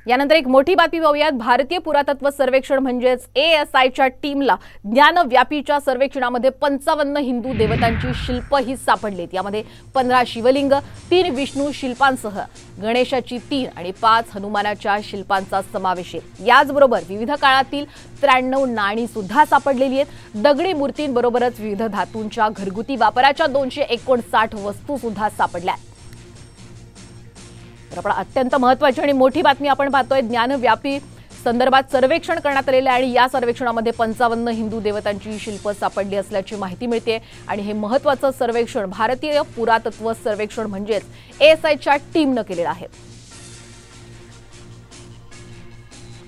यानंतर एक मोठी बातमी पाहूयात। भारतीय पुरातत्व सर्वेक्षण म्हणजेच ASIच्या टीमला ज्ञानव्यापीच्या सर्वेक्षणामध्ये 55 हिंदू देवतांची शिल्प ही सापडलीत। यामध्ये 15 शिवलिंग, 3 विष्णू शिल्पांसह गणेशाची 3 आणि 5 हनुमानाच्या शिल्पांचा समावेश आहे। याचबरोबर विविध काळातील 93 नाणी सुद्धा सापडलेली आहेत। दगडी मूर्तींबरोबरच विविध धातूंच्या घरगुती वापराच्या 259 वस्तू सुद्धा सापडल्या। तर अत्यंत महत्त्वाची आणि मोठी बातमी आपण पाहतोय। ज्ञानव्यापी संदर्भात सर्वेक्षण करण्यात आलेले आणि या सर्वेक्षणामध्ये 55 हिंदू देवतांची शिल्प सापडली असल्याची माहिती मिळते आणि हे महत्त्वाचं सर्वेक्षण भारतीय पुरातत्व सर्वेक्षण म्हणजेच ASIच्या टीमने केलेलं आहे।